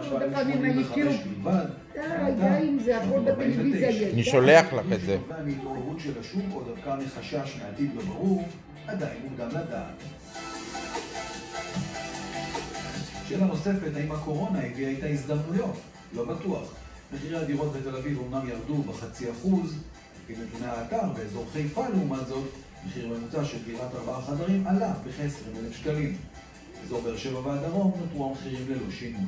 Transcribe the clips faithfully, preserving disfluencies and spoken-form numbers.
לפעמים היוטיוב. די, די עם זה, הכל בטלוויזיה יש. אני שולח לך את זה. מהתעוררות של השוק או דווקא מחשש מעתיד לא ברור, עדיין מוקדם לדעת. שאלה נוספת, האם הקורונה הביאה איתה הזדמנויות? לא בטוח. מחירי הדירות בתל אביב אומנם ירדו בחצי אחוז, לפי נתוני האתר, באזור חיפה לעומת זאת, מחיר ממוצע של דירת ארבעה חדרים עלה בכ-עשרים אלף שקלים. באזור באר שבע והדרום נותרו המחירים ללא שינוי.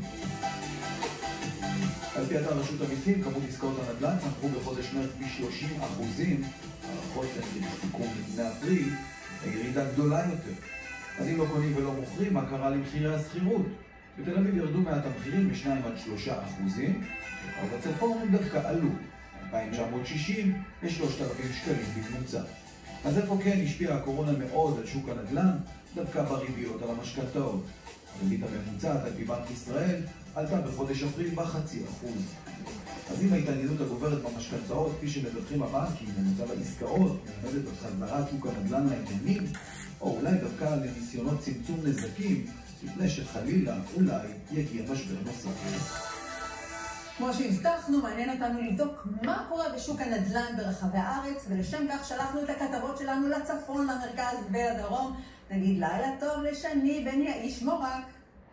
על פי אתר רשות המיסים, כמות עסקאות הנדל"ן צמחו בחודש מרץ ב-שלושים אחוזים, הערכות הן בסיכום לפני אפריל, הירידה גדולה יותר. אז אם לא קונים ולא מוכרים, מה קרה למחירי השכירות? בתל אביב ירדו מעט המחירים ב-שניים עד שלושה אחוזים, אבל בצפון הם דווקא עלו, אלפיים תשע מאות שישים ל-שלושת אלפים שקלים בממוצע. אז איפה כן השפיעה הקורונה מאוד על שוק הנדל"ן? דווקא בריביות על המשכנתאות. הריבית הממוצעת על פי בנק ישראל עלתה בחודש אפריל בחצי אחוז. אז אם ההתעניינות הגוברת במשכנתאות, כפי שמדווחים הבנקים במצב העסקאות, מלמדת על חזרת שוק הנדל"ן לעניינים, או אולי דווקא לניסיונות צמצום נזקים, לפני שחלילה אולי יגיע משבר נוסף. כמו שהבטחנו, מעניין אותנו לבדוק מה קורה בשוק הנדל"ן ברחבי הארץ, ולשם כך שלחנו את הכתבות שלנו לצפון, למרכז ולדרום. נגיד לילה טוב לשני בן יאיש מורק.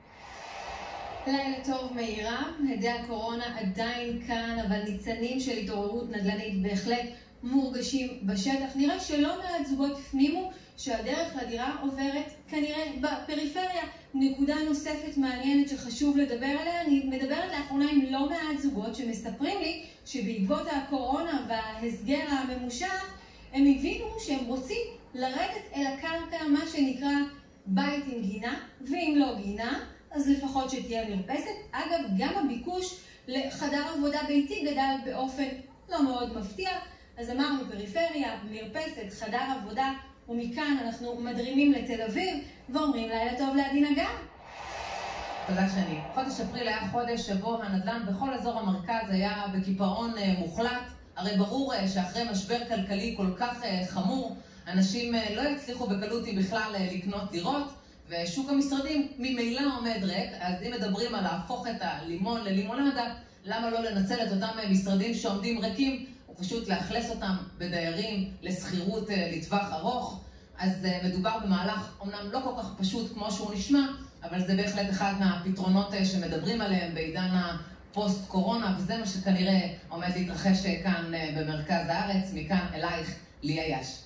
לילה טוב מהירה, הדי הקורונה עדיין כאן, אבל ניצנים של התעוררות נדל"נית בהחלט מורגשים בשטח. נראה שלא מעט זוגות הפנימו שהדרך לדירה עוברת כנראה בפריפריה. נקודה נוספת מעניינת שחשוב לדבר עליה, אני מדברת לאחרונה עם לא מעט זוגות שמספרים לי שבעקבות הקורונה וההסגר הממושך הם הבינו שהם רוצים לרדת אל הקרקע, מה שנקרא בית עם גינה, ואם לא גינה אז לפחות שתהיה מרפסת. אגב, גם הביקוש לחדר עבודה ביתי גדל באופן לא מאוד מפתיע, אז אמרנו פריפריה, מרפסת, חדר עבודה, ומכאן אנחנו מדרימים לתל אביב ואומרים לילה טוב לעדינה גם. תודה שני. חודש אפריל היה חודש שבו הנדל"ן בכל אזור המרכז היה בקיפאון מוחלט. הרי ברור שאחרי משבר כלכלי כל כך חמור, אנשים לא יצליחו בקלותי בכלל לקנות דירות, ושוק המשרדים ממילא עומד ריק. אז אם מדברים על להפוך את הלימון ללימונדה, למה לא לנצל את אותם משרדים שעומדים ריקים, ופשוט לאכלס אותם בדיירים לסחירות לטווח ארוך? אז מדובר במהלך אומנם לא כל כך פשוט כמו שהוא נשמע, אבל זה בהחלט אחד מהפתרונות שמדברים עליהם בעידן הפוסט קורונה, וזה מה שכנראה עומד להתרחש כאן במרכז הארץ. מכאן אלייך ליה יש.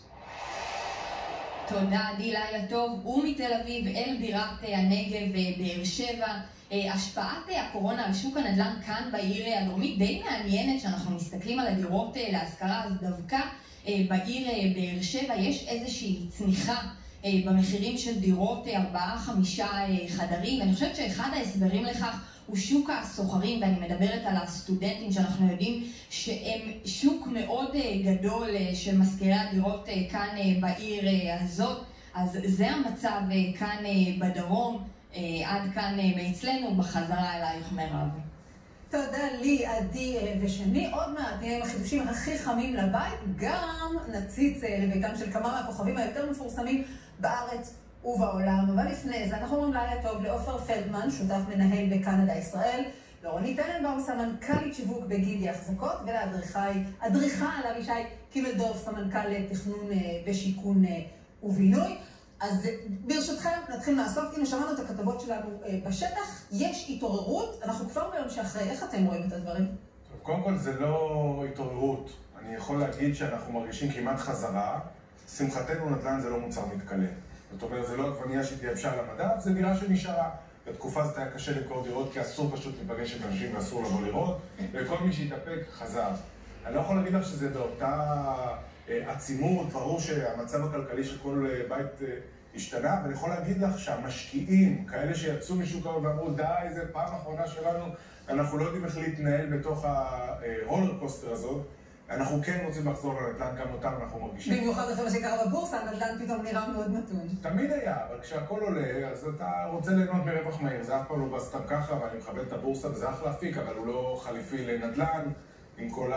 תודה עדי, לילה טוב. ומתל אביב אל בירת הנגב באר שבע. השפעת הקורונה על שוק הנדל"ן כאן בעיר הדרומית די מעניינת. שאנחנו מסתכלים על הדירות להשכרה, אז דווקא בעיר באר שבע יש איזושהי צניחה במחירים של דירות ארבעה חמישה חדרים. אני חושבת שאחד ההסברים לכך הוא שוק הסוחרים, ואני מדברת על הסטודנטים שאנחנו יודעים שהם שוק מאוד גדול של משכירי הדירות כאן בעיר הזאת. אז זה המצב כאן בדרום. עד כאן מאצלנו, בחזרה אלייך מירב. תודה לי, עדי ושני. עוד מעט נהיה עם החידושים הכי חמים לבית, גם נציץ לביתם של כמה מהכוכבים היותר מפורסמים בארץ ובעולם. אבל לפני זה אנחנו אומרים לילה טוב לעופר פלדמן, שותף מנהל בקנדה ישראל, לרונית טננבאום, סמנכ"לית שיווק בגידי החזקות, ולאדריכל אבישי קימלדורף, סמנכ"ל תכנון ושיכון ובינוי. אז ברשותכם נתחיל מהסוף. הנה שמענו את הכתבות שלנו בשטח, יש התעוררות, אנחנו כבר ביום שאחרי. איך אתם רואים את הדברים? טוב, קודם כל זה לא התעוררות, אני יכול להגיד שאנחנו מרגישים כמעט חזרה. שמחתנו נדל"ן זה לא מוצר מתכלה, זאת אומרת זה לא עגבנייה שתייבשה על המדף, זה דירה שנשארה. בתקופה הזאת היה קשה למכור דירות כי אסור פשוט להיפגש עם אנשים ואסור לבוא לראות, וכל מי שהתאפק חזר. אני לא יכול להגיד לך שזה באותה עצימות, ברור שהמצב הכלכלי של כל בית השתנה, אבל אני יכול להגיד לך שהמשקיעים, כאלה שיצאו משוק ההון ואמרו די, זה פעם אחרונה שלנו, אנחנו לא יודעים איך להתנהל בתוך הרולר קוסטר הזאת, אנחנו כן רוצים לחזור לנדל"ן, גם אותם אנחנו מרגישים. במיוחד אחרי מה שקרה בבורסה, הנדל"ן פתאום נראה מאוד מתון. תמיד היה, אבל כשהכל עולה, אז אתה רוצה ליהנות מרווח מהיר, זה אף פעם לא בסתם ככה, ואני מכבד את הבורסה וזה אחלה אפיק, אבל הוא לא חליפי לנדל"ן, עם כל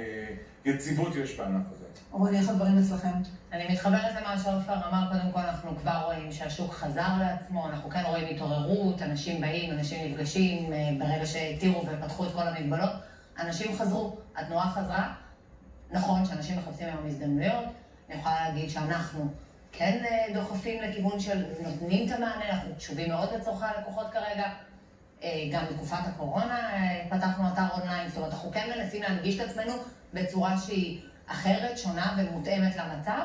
היציבות שיש בענף הזה. רוני, איך הדברים אצלכם? אני מתחברת למה שעופר אמר, קודם כל אנחנו כבר רואים שהשוק חזר לעצמו, אנחנו כן רואים התעוררות, אנשים באים, אנשים נפגשים, ברגע שהתירו ופתחו את כל המגבלות, אנשים חזרו, התנועה חזרה, נכון שאנשים מחפשים היום הזדמנויות, אני יכולה להגיד שאנחנו כן דוחפים לכיוון של נותנים את המענה, אנחנו קשובים מאוד לצורכי הלקוחות כרגע, גם בתקופת הקורונה פתחנו אתר אונליין, זאת אומרת, אנחנו כן מנסים להנגיש את עצמנו בצורה שהיא אחרת, שונה ומותאמת למצב,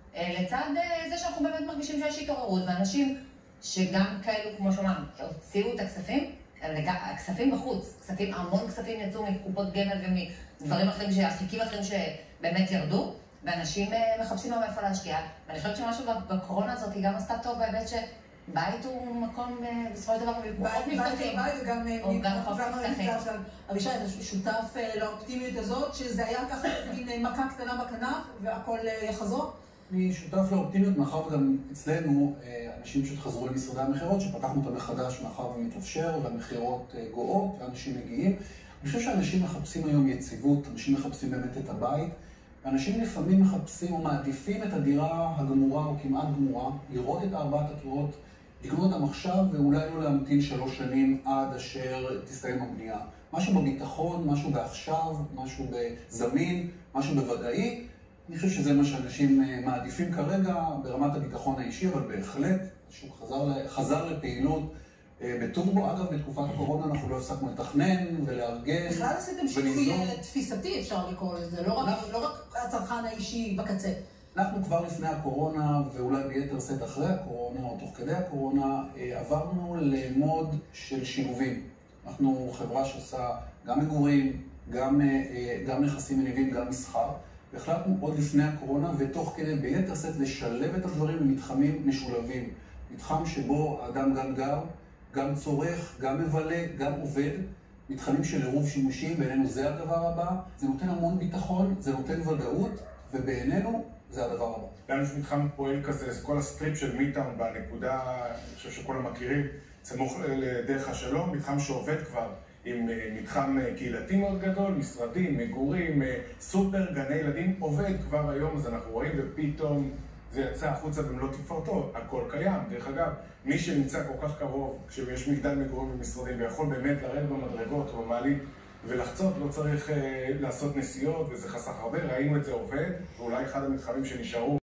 לצד זה שאנחנו באמת מרגישים שיש התעוררות, ואנשים שגם כאלו, כמו שאומרים, הוציאו את הכספים, הכספים בחוץ, כספים, המון כספים יצאו מקופות גמל ומדברים אחרים, שאפיקים אחרים שבאמת ירדו, ואנשים מחפשים לו מאיפה להשקיע, ואני חושבת שמשהו בקורונה הזאת היא גם עשתה טוב בהיבט שבית הוא מקום בסופו של דבר פחות מבטחים. בית וגם פחות מבטחים. אבישי, אתה שותף לאופטימיות הזאת, שזה היה ככה מין מכה קטנה בכנף והכל יחזור? אני שותף לאופטימיות, מאחר וגם אצלנו אנשים שחזרו למשרדי המחירות, שפתחנו אותם מחדש מאחר ומתאפשר, והמחירות גואות, ואנשים מגיעים. אני חושב שאנשים מחפשים היום יציבות, אנשים מחפשים באמת את הבית, ואנשים לפעמים מחפשים או מעדיפים את הדירה הגמורה או כמעט גמורה, לראות את ארבעת התרועות, לקנות אותם עכשיו ואולי לא להמתין שלוש שנים עד אשר תסתיים הבנייה. משהו בביטחון, משהו בעכשיו, משהו בזמין, משהו בוודאי. אני חושב שזה מה שאנשים מעדיפים כרגע ברמת הביטחון האישי, אבל בהחלט השוק חזר, חזר לפעילות בטורבו. אגב, בתקופת הקורונה אנחנו לא הפסקנו לתכנן ולארגן. בכלל עשיתם שינוי תפיסתי, אפשר לקרוא לזה, לא רק, לא רק הצרכן האישי בקצה. אנחנו כבר לפני הקורונה, ואולי ביתר שאת אחרי הקורונה או תוך כדי הקורונה, עברנו למוד של שילובים. אנחנו חברה שעושה גם מגורים, גם, גם נכסים מניבים, גם מסחר. והחלטנו עוד לפני הקורונה ותוך כדי ביתר שאת לשלב את הדברים במתחמים משולבים. מתחם שבו האדם גם גר, גם צורך, גם מבלה, גם עובד. מתחמים של עירוב שימושים, בעינינו זה הדבר הבא. זה נותן המון ביטחון, זה נותן ודאות, ובעינינו זה הדבר הבא. לנו יש מתחם פועל כזה, זה כל הסטריפ של מיטאון בנקודה, אני חושב שכולם מכירים, סמוך לדרך השלום, מתחם שעובד כבר עם מתחם קהילתי מאוד גדול, משרדים, מגורים, סופר, גני ילדים, עובד כבר היום, אז אנחנו רואים ופתאום זה יצא החוצה במלוא תפארתו, הכל קיים. דרך אגב, מי שנמצא כל כך קרוב, כשיש מגדל מגורים ומשרדים ויכול באמת לרדת במדרגות או במעלית ולחצות, לא צריך uh, לעשות נסיעות וזה חסך הרבה, ראינו את זה עובד, ואולי אחד המתחמים שנשארו